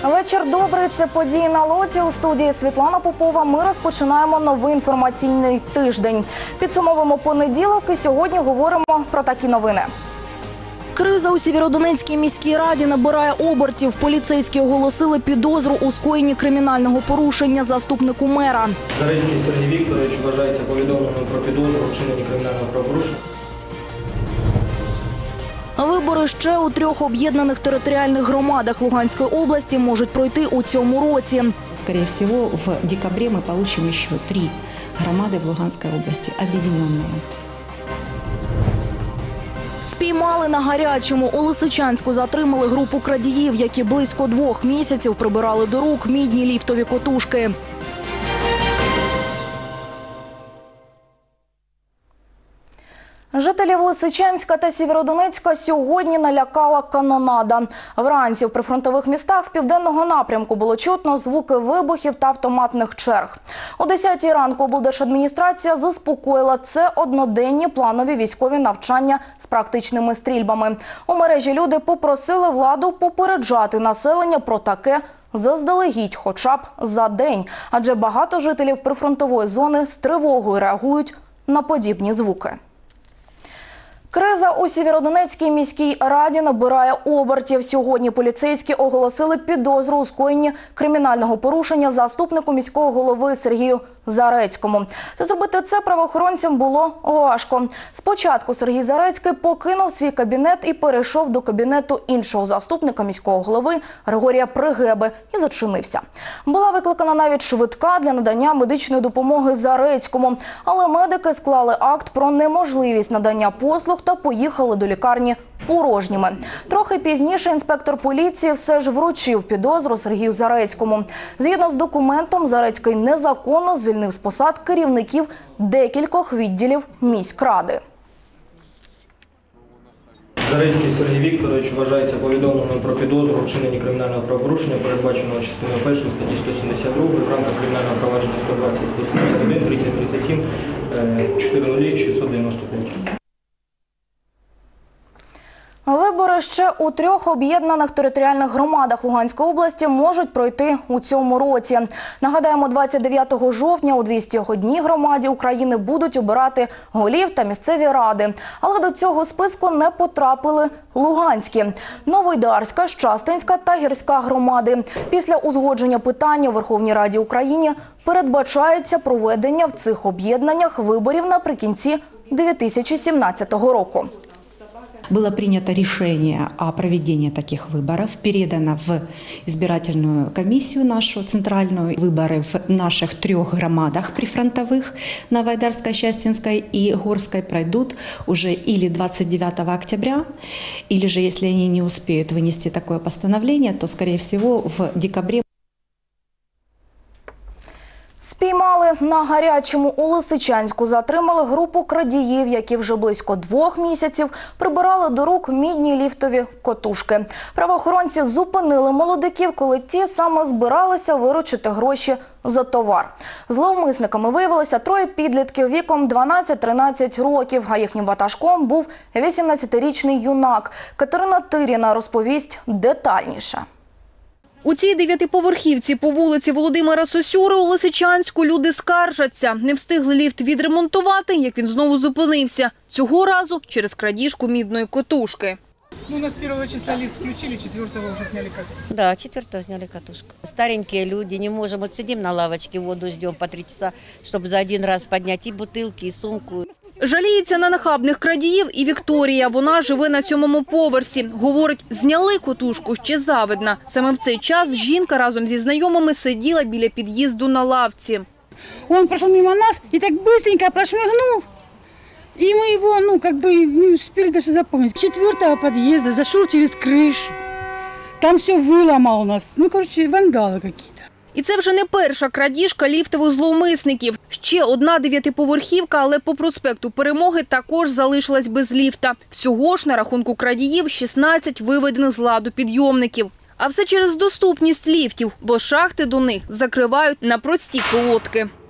Вечір добрий. Це події на лоті. У студії Світлана Попова. Ми розпочинаємо новий інформаційний тиждень. Підсумовуємо понеділок і сьогодні говоримо про такі новини. Криза у Сєвєродонецькій міській раді набирає обертів. Поліцейські оголосили підозру у скоєнні кримінального порушення заступнику мера. Зарецький Сергій Вікторович вважається повідомленим про підозру у вчиненні кримінального правопорушення. Вибори ще у 3 об'єднаних територіальних громадах Луганської області можуть пройти у цьому році. Скорее всего, в декабре мы получим еще 3 громады в Луганской области, объединенные. Спіймали на гарячому. У Лисичанську затримали групу крадіїв, які близько 2 місяців прибирали до рук мідні ліфтові котушки. Жителів Лисичанська та Сєвєродонецька сьогодні налякала канонада. Вранці в прифронтових містах з південного напрямку було чутно звуки вибухів та автоматних черг. О 10-й ранку облдержадміністрація заспокоїла – це одноденні планові військові навчання з практичними стрільбами. У мережі люди попросили владу попереджати населення про таке заздалегідь хоча б за день. Адже багато жителів прифронтової зони з тривогою реагують на подібні звуки. Криза у Сєвєродонецькій міській раді набирає обертів. Сьогодні поліцейські оголосили підозру у скоєнні кримінального порушення заступнику міського голови Сергію Зарецькому. Та зробити це правоохоронцям було важко. Спочатку Сергій Зарецький покинув свій кабінет і перейшов до кабінету іншого заступника міського голови Григорія Пригеби і зачинився. Була викликана навіть швидка для надання медичної допомоги Зарецькому. Але медики склали акт про неможливість надання послуг та поїхали до лікарні порожніми. Трохи пізніше інспектор поліції все ж вручив підозру Сергію Зарецькому. Згідно з документом, Зарецький незаконно звільнив з посад керівників декількох відділів міськради. Зарецький Сергій Вікторович вважається повідомленим про підозру у вчиненні кримінального правопорушення, передбаченого частиною 1 статті 172 в рамках кримінального провадження 120 171 3037 400 695. Вибори ще у 3 об'єднаних територіальних громадах Луганської області можуть пройти у цьому році. Нагадаємо, 29 жовтня у 201 громаді України будуть обирати голів та місцеві ради. Але до цього списку не потрапили луганські – Новоайдарська, Щастинська та Гірська громади. Після узгодження питання у Верховній Раді України передбачається проведення в цих об'єднаннях виборів наприкінці 2017 року. Было принято решение о проведении таких выборов, передано в избирательную комиссию нашу центральную. Выборы в наших 3 громадах прифронтовых, Новоайдарской, Щастинской и Горской, пройдут уже или 29 октября, или же, если они не успеют вынести такое постановление, то, скорее всего, в декабре. Спіймали на гарячому. У Лисичанську затримали групу крадіїв, які вже близько 2 місяців прибирали до рук мідні ліфтові котушки. Правоохоронці зупинили молодиків, коли ті саме збиралися виручити гроші за товар. Зловмисниками виявилося 3 підлітків віком 12-13 років, а їхнім ватажком був 18-річний юнак. Катерина Тиріна розповість детальніше. У цій 9-поверхівці по вулиці Володимира Сосюри у Лисичанську люди скаржаться. Не встигли ліфт відремонтувати, як він знову зупинився. Цього разу через крадіжку мідної котушки. Ну, у нас 1 числа лифт включили, 4-го уже сняли катушку. Да, 4-го сняли катушку. Старенькие люди, не можем. Вот сидим на лавочке, воду ждем по 3 часа, чтобы за один раз поднять и бутылки, и сумку. Жаліється на нахабних крадіїв і Вікторія. Вона живе на 7-му поверсі. Говорить, зняли котушку ще завидна. Саме в цей час жінка разом зі знайомими сиділа біля під'їзду на лавці. Он прошел мимо нас и так быстренько прошмыгнул. И мы его, не успели даже запомнить. С 4-го подъезда зашел через крышу. Там все выломал у нас. Вандалы какие-то. І це вже не перша крадіжка ліфтових зловмисників. Ще одна 9-поверхівка, але по проспекту Перемоги також залишилась без ліфта. Всього ж на рахунку крадіїв 16 виведених з ладу підйомників. А все через доступність ліфтів, бо шахти до них закривають на прості колодки.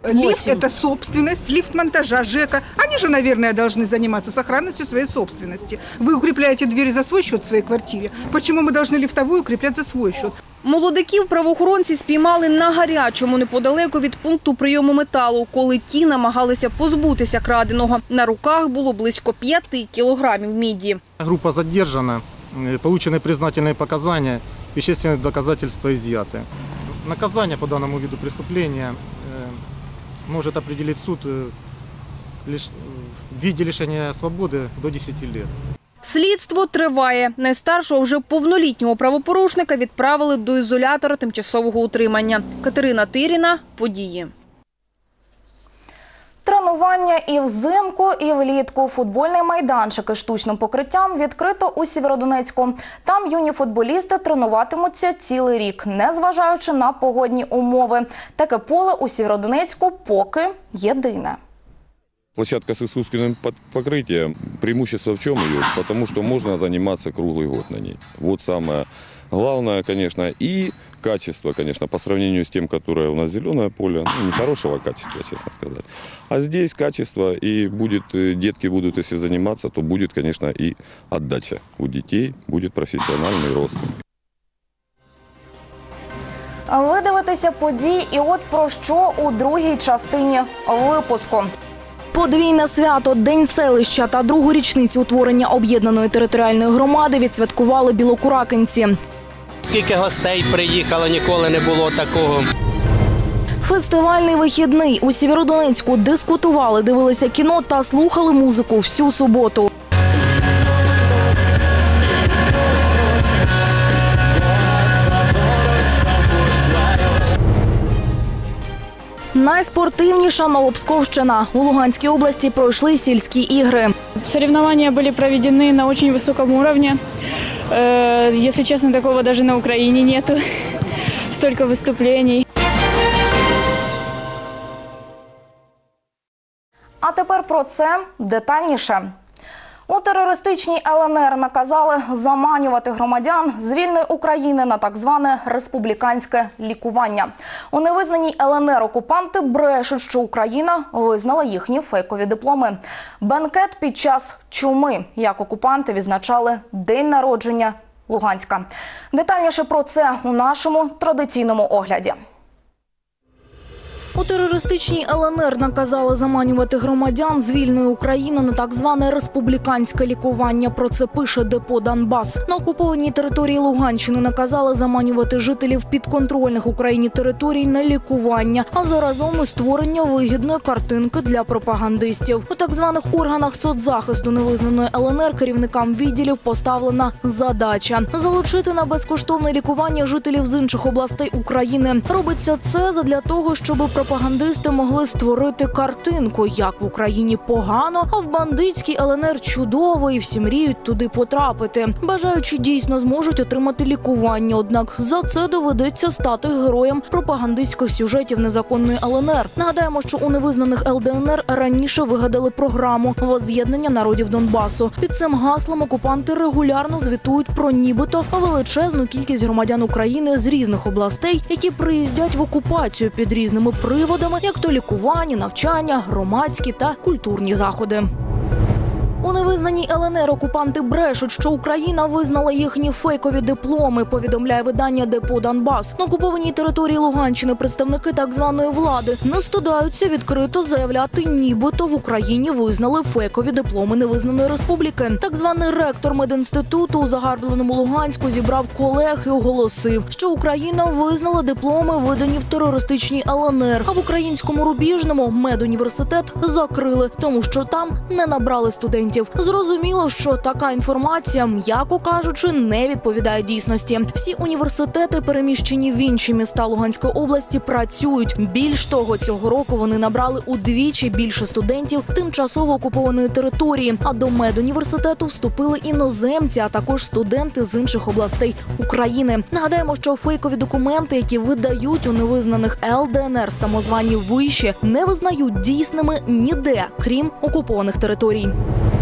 Лифт – это собственность, лифт монтажа, ЖЭКа. Они же, наверное, должны заниматься сохранностью своей собственности. Вы укрепляете двери за свой счет в своей квартире. Почему мы должны лифтовую укреплять за свой счет? Молодиків правоохоронці спіймали на гарячому неподалеку від пункту прийому металу, коли ті намагалися позбутися краденого. На руках було близько 5 кілограмів міді. Группа задержана, получены признательные показания, вещественные доказательства изъяты. Наказание по данному виду преступления может определить суд в виде лишения свободы до 10 лет. Слідство триває. Найстаршого вже повнолітнього правопорушника відправили до ізолятора тимчасового утримання. Катерина Тиріна, події. Тренування і взимку, і влітку. Футбольний майданчик із штучним покриттям відкрито у Сєвєродонецьку. Там юні футболісти тренуватимуться цілий рік, незважаючи на погодні умови. Таке поле у Сєвєродонецьку поки єдине. Площадка с искусственным покрытием, преимущество в чем ее? Потому что можно заниматься круглый год на ней. Вот самое главное, конечно, и качество, конечно, по сравнению с тем, которое у нас зеленое поле, ну, нехорошего качества, честно сказать. А здесь качество, и будет, детки будут, если заниматься, то будет, конечно, и отдача у детей, будет профессиональный рост. Ви дивитеся події, і от про що у другій частині випуску. Подвійне свято, День селища та другу річницю утворення об'єднаної територіальної громади відсвяткували білокуракинці. Скільки гостей приїхало, ніколи не було такого. Фестивальний вихідний. У Сєвєродонецьку дискутували, дивилися кіно та слухали музику всю суботу. Найспортивніша Новопсковщина. У Луганській області пройшли сільські ігри. Соревнования были проведены на очень высоком уровне. Если честно, такого даже на Украине нету. Столько выступлений. А тепер про це детальніше. У терористичній ЛНР наказали заманювати громадян з вільної України на так зване республіканське лікування. У невизнаній ЛНР окупанти брешуть, що Україна визнала їхні фейкові дипломи. Бенкет під час чуми, як окупанти відзначали день народження Луганська. Детальніше про це у нашому традиційному огляді. У терористичній ЛНР наказали заманювати громадян з вільної України на так зване республіканське лікування. Про це пише Депо Донбас. На окупованій території Луганщини наказали заманювати жителів підконтрольних Україні територій на лікування, а заразом і створення вигідної картинки для пропагандистів. У так званих органах соцзахисту невизнаної ЛНР керівникам відділів поставлена задача – залучити на безкоштовне лікування жителів з інших областей України. Робиться це задля того, щоб пропагандисти могли створити картинку, як в Україні погано, а в бандитській ЛНР чудово і всі мріють туди потрапити. Бажаючі дійсно зможуть отримати лікування, однак за це доведеться стати героєм пропагандистських сюжетів незаконної ЛНР. Нагадаємо, що у невизнаних ЛДНР раніше вигадали програму «Возз'єднання народів Донбасу». Під цим гаслом окупанти регулярно звітують про нібито величезну кількість громадян України з різних областей, які приїздять в окупацію під різними приводами, як то лікування, навчання, громадські та культурні заходи. У невизнаній ЛНР окупанти брешуть, що Україна визнала їхні фейкові дипломи, повідомляє видання Депо Донбас. На окупованій території Луганщини представники так званої влади не стидаються відкрито заявляти, нібито в Україні визнали фейкові дипломи невизнаної республіки. Так званий ректор медінституту у загарбленому Луганську зібрав колег і оголосив, що Україна визнала дипломи, видані в терористичній ЛНР, а в українському Рубіжному медуніверситет закрили, тому що там не набрали студентів. Зрозуміло, що така інформація, м'яко кажучи, не відповідає дійсності. Всі університети, переміщені в інші міста Луганської області, працюють. Більш того, цього року вони набрали удвічі більше студентів з тимчасово окупованої території. А до медуніверситету вступили іноземці, а також студенти з інших областей України. Нагадаємо, що фейкові документи, які видають у невизнаних ЛДНР самозвані виші, не визнають дійсними ніде, крім окупованих територій.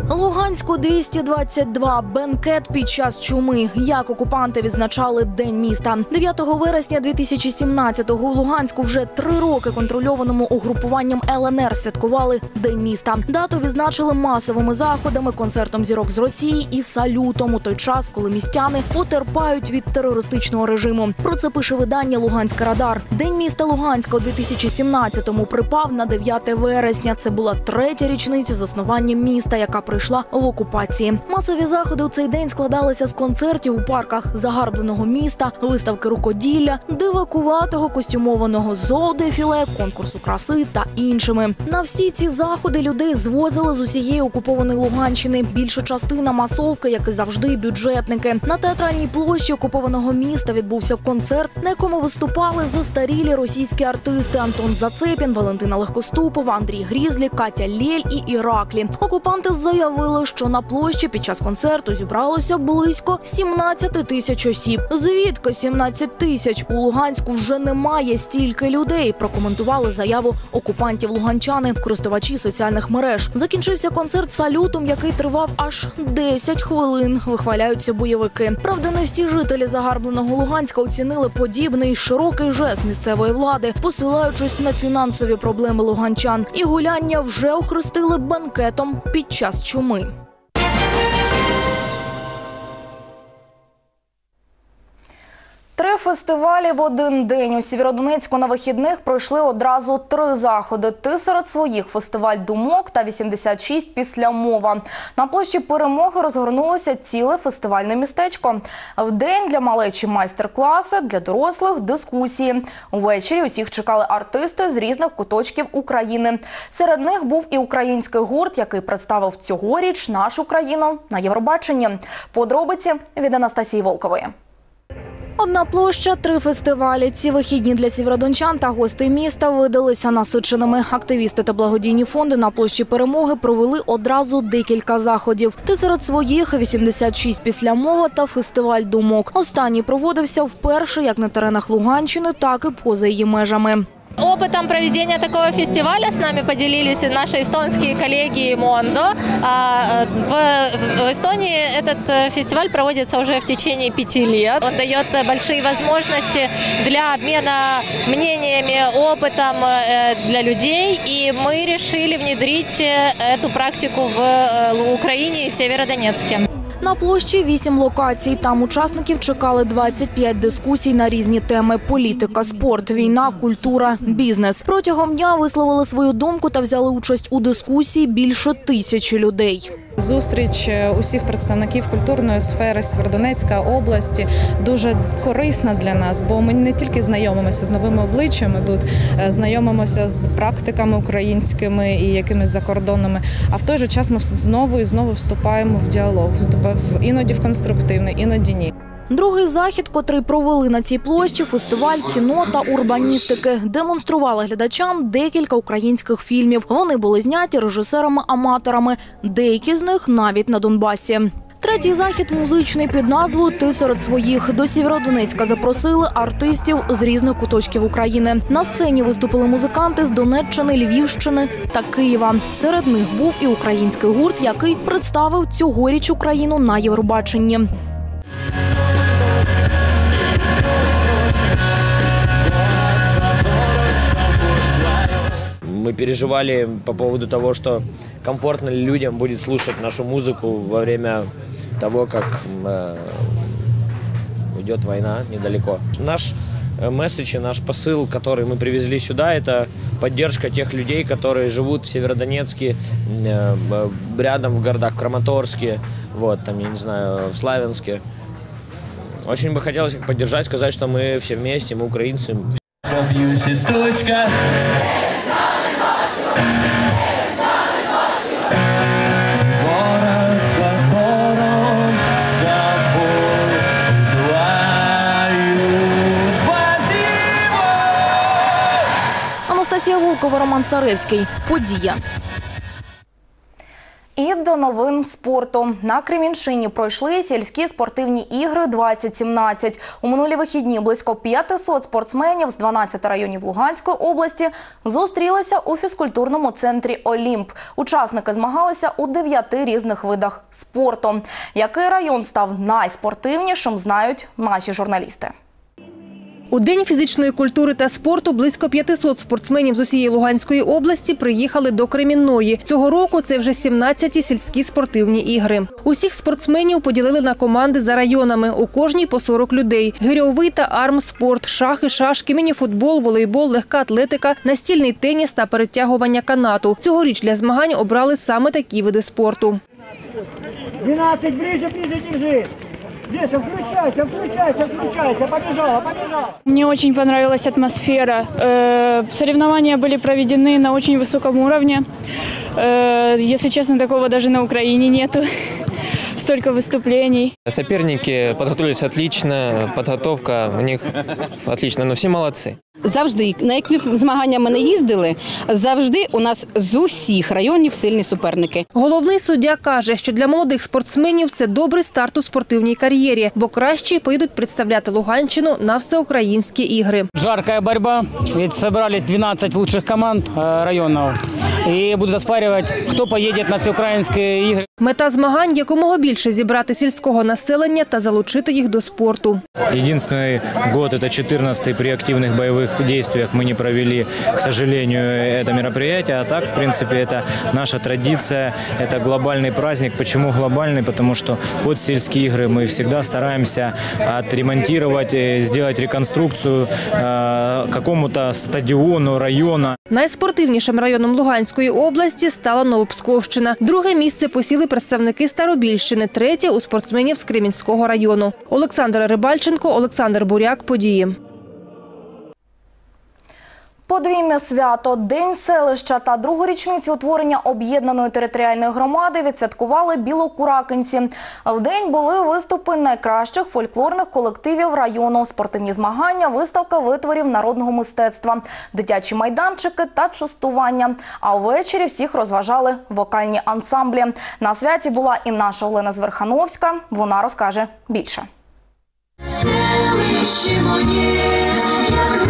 Луганську 222. Бенкет під час чуми. Як окупанти відзначали День міста. 9 вересня 2017-го у Луганську вже 3 роки контрольованому угрупуванням ЛНР святкували День міста. Дату відзначили масовими заходами, концертом зірок з Росії і салютом у той час, коли містяни потерпають від терористичного режиму. Про це пише видання «Луганська Радар». День міста Луганська у 2017-му припав на 9 вересня. Це була 3-я річниця заснування міста, яка прийшла в окупації. Масові заходи у цей день складалися з концертів у парках загарбленого міста, виставки рукоділля, дивакуватого костюмованого зоодефіле, конкурсу краси та іншими. На всі ці заходи людей звозили з усієї окупованої Луганщини. Більша частина масовки, як і завжди, бюджетники. На театральній площі окупованого міста відбувся концерт, на якому виступали застарілі російські артисти Антон Зацепін, Валентина Легкоступова, Андрій Грізлі, Катя Лєль і Іраклі. Окупанти заявили, що на площі під час концерту зібралося близько 17 тисяч осіб. Звідки 17 тисяч? У Луганську вже немає стільки людей, прокоментували заяву окупантів луганчани, користувачі соціальних мереж. Закінчився концерт салютом, який тривав аж 10 хвилин, вихваляються бойовики. Правда, не всі жителі загарбленого Луганська оцінили подібний широкий жест місцевої влади, посилаючись на фінансові проблеми луганчан. І гуляння вже охрестили банкетом під час чуми. Три фестивалі в один день. У Сєвєродонецьку на вихідних пройшли одразу 3 заходи. «Ти серед своїх» – фестиваль думок та 86 післямова. На площі Перемоги розгорнулося ціле фестивальне містечко. Вдень для малечі майстер-класи, для дорослих – дискусії. Увечері усіх чекали артисти з різних куточків України. Серед них був і український гурт, який представив цьогоріч нашу країну на Євробаченні. Подробиці від Анастасії Волкової. Одна площа, 3 фестивалі. Ці вихідні для сєвєродончан та гостей міста видалися насиченими. Активісти та благодійні фонди на площі Перемоги провели одразу декілька заходів. «Ти серед своїх», 86 післямова та фестиваль думок. Останній проводився вперше як на теренах Луганщини, так і поза її межами. Опытом проведения такого фестиваля с нами поделились наши эстонские коллеги Мондо. В Эстонии этот фестиваль проводится уже в течение 5 лет. Он дает большие возможности для обмена мнениями, опытом для людей. И мы решили внедрить эту практику в Украине и в Северодонецке. На площі 8 локацій. Там учасників чекали 25 дискусій на різні теми – політика, спорт, війна, культура, бізнес. Протягом дня висловили свою думку та взяли участь у дискусії більше 1000 людей. Зустріч усіх представників культурної сфери Сєвєродонецька області дуже корисна для нас, бо ми не тільки знайомимося з новими обличчями тут, знайомимося з практиками українськими і якимись закордонними, а в той же час ми знову і знову вступаємо в діалог, іноді в конструктивний, іноді ні. Другий захід, котрий провели на цій площі – фестиваль кіно та урбаністики. Демонстрували глядачам декілька українських фільмів. Вони були зняті режисерами-аматорами, деякі з них навіть на Донбасі. Третій захід музичний під назвою «Ти серед своїх». До Сєвєродонецька запросили артистів з різних куточків України. На сцені виступили музиканти з Донеччини, Львівщини та Києва. Серед них був і український гурт, який представив цьогоріч Україну на Євробаченні. Мы переживали по поводу того, что комфортно ли людям будет слушать нашу музыку во время того, как идет война недалеко. Наш месседж и наш посыл, который мы привезли сюда, это поддержка тех людей, которые живут в Северодонецке, рядом в городах Краматорске, вот, там, я не знаю, в Славянске. Очень бы хотелось их поддержать, сказать, что мы все вместе, мы украинцы. Анастасія Волкова, Роман Царевський. Подія. І до новин спорту. На Кремінщині пройшли сільські спортивні ігри 2017. У минулі вихідні близько 500 спортсменів з 12 районів Луганської області зустрілися у фізкультурному центрі «Олімп». Учасники змагалися у 9 різних видах спорту. Який район став найспортивнішим, знають наші журналісти. У День фізичної культури та спорту близько 500 спортсменів з усієї Луганської області приїхали до Кремінної. Цього року це вже 17-ті сільські спортивні ігри. Усіх спортсменів поділили на команди за районами. У кожній по 40 людей. Гирьовий та армспорт, шахи, шашки, мініфутбол, волейбол, легка атлетика, настільний теніс та перетягування канату. Цьогоріч для змагань обрали саме такі види спорту. 12, ближе, держи. Деша, включайся, побежала. Мне очень понравилась атмосфера. Соревнования были проведены на очень высоком уровне. Если честно, такого даже на Украине нету. Столько выступлений. Соперники подготовились отлично, подготовка у них отлично, но всі молодці. Завжди, на які змагання ми не їздили, завжди у нас з усіх районів сильні суперники. Головний суддя каже, що для молодих спортсменів це добрий старт у спортивній кар'єрі, бо кращі поїдуть представляти Луганщину на всеукраїнські ігри. Жаркая борьба, ведь собрались 12 лучших команд районов и будут оспаривать, кто поедет на всеукраїнські ігри. Мета змагань – якомога більше зібрати сільського населення та залучити їх до спорту. Единственный год, это 14-й, при активных боевых действиях мы не провели, к сожалению, это мероприятие. А так, в принципе, это наша традиция, это глобальный праздник. Почему глобальный? Потому что под сельские игры мы всегда стараемся отремонтировать, сделать реконструкцию какому-то стадиону, района. Найспортивнішим районом Луганської області стала Новопсковщина. Друге місце посіли представники Старобільщини, третє – у спортсменів з Кремінського району. Олександра Рибальченко, Олександр Буряк. Події. Подвійне свято, День селища та другу річницю утворення об'єднаної територіальної громади відсвяткували білокуракинці. В день були виступи найкращих фольклорних колективів району, спортивні змагання, виставка витворів народного мистецтва, дитячі майданчики та частування. А ввечері всіх розважали вокальні ансамблі. На святі була і наша Олена Зверхановська. Вона розкаже більше. Селище моє, як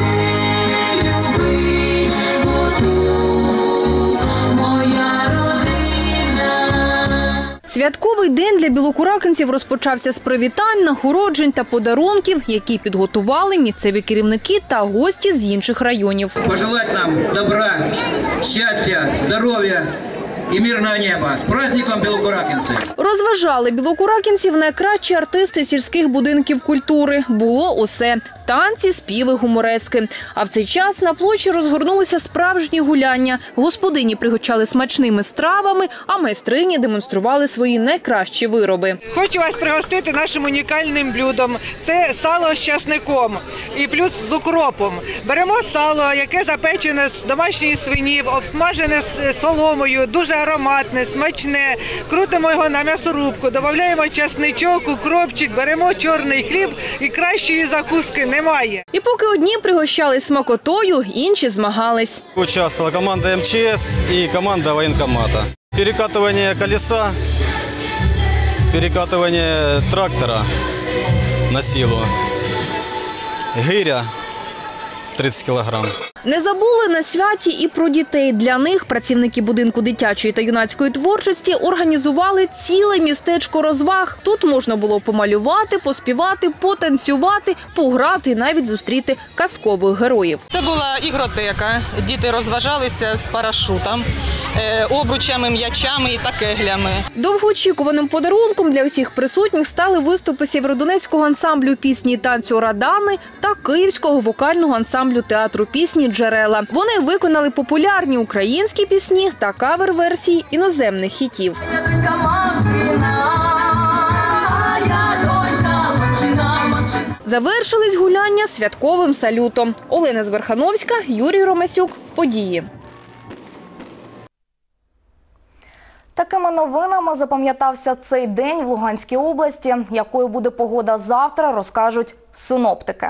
Святковий день для білокуракинців розпочався з привітань, нагороджень та подарунків, які підготували місцеві керівники та гості з інших районів. Пожелати нам добра, щастя, здоров'я і мирного неба. З праздником, білокуракинці! Розважали білокуракинців найкращі артисти сільських будинків культури. Було усе – танці, співи, гуморески. А в цей час на площі розгорнулися справжні гуляння. Господині пригощали смачними стравами, а майстрині демонстрували свої найкращі вироби. Хочу вас пригостити нашим унікальним блюдом. Це сало з часником і плюс з укропом. Беремо сало, яке запечене з домашньої свині, обсмажене з соломою, дуже ароматне, смачне. Крутимо його на м'ясорубку, додаємо часничок, укропчик, беремо чорний хліб і кращої закуски немає. І поки одні пригощали смакотою, інші змагались. Участвовала команда МЧС і команда воєнкомата. Перекатування колеса, перекатування трактора на силу, гиря 30 кілограм. Не забули на святі і про дітей. Для них працівники будинку дитячої та юнацької творчості організували ціле містечко розваг. Тут можна було помалювати, поспівати, потанцювати, пограти і навіть зустріти казкових героїв. Це була ігротека. Діти розважалися з парашутом, обручами, м'ячами і кеглями. Довгоочікуваним подарунком для усіх присутніх стали виступи Сєвєродонецького ансамблю пісні і танцю «Радани» та Київського вокального ансамблю театру пісні «Джерела». Вони виконали популярні українські пісні та кавер-версії іноземних хітів. Завершились гуляння святковим салютом. Олена Зверхановська, Юрій Ромасюк. Події. Такими новинами запам'ятався цей день в Луганській області. Якою буде погода завтра, розкажуть синоптики.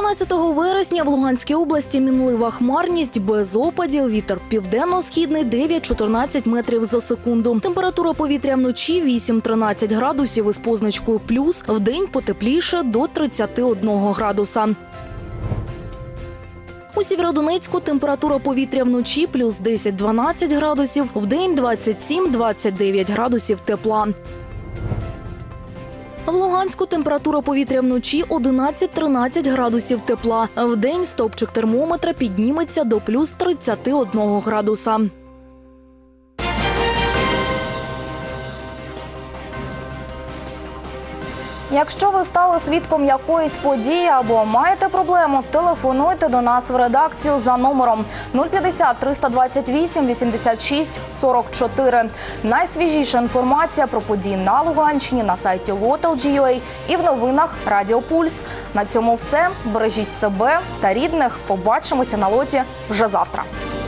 12 вересня в Луганській області мінлива хмарність, без опадів, вітер південно-східний 9-14 метрів за секунду. Температура повітря вночі 8-13 градусів із позначкою плюс, вдень потепліше до 31 градуса. У Сєвєродонецьку температура повітря вночі плюс 10-12 градусів, вдень 27-29 градусів тепла. В Луганську температура повітря вночі 11-13 градусів тепла. Вдень стовпчик термометра підніметься до плюс 31 градуса. Якщо ви стали свідком якоїсь події або маєте проблему, телефонуйте до нас в редакцію за номером 050 328 86 44. Найсвіжіша інформація про події на Луганщині на сайті LOTLG.ua і в новинах Радіо Пульс. На цьому все. Бережіть себе та рідних. Побачимося на лоті вже завтра.